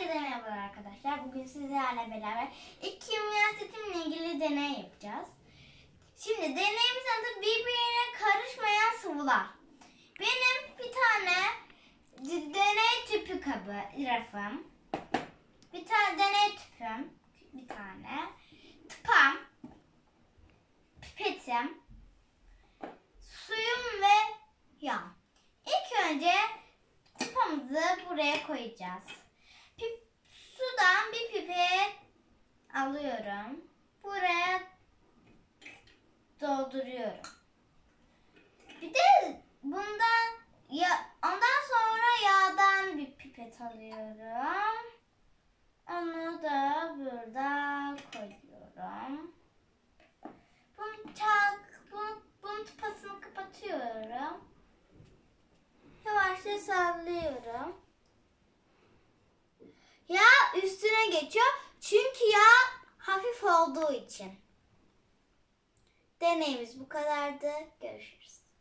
Herkese merhabalar arkadaşlar. Bugün sizlerle beraber iki kimya setimle ilgili deney yapacağız. Şimdi deneyimiz adı birbirine karışmayan sıvılar. Benim bir tane deney tüpü kabı, rafım. Bir tane deney tüpüm, bir tane. Tıpam, pipetim, suyum ve yağ. İlk önce tıpamızı buraya koyacağız. Sudan bir pipet alıyorum. Buraya dolduruyorum. Bir de ondan sonra yağdan bir pipet alıyorum. Onu da burada koyuyorum. Bunun tıpasını kapatıyorum. Yavaşça sallıyorum. Yağ üstüne geçiyor. Çünkü yağ hafif olduğu için. Deneyimiz bu kadardı. Görüşürüz.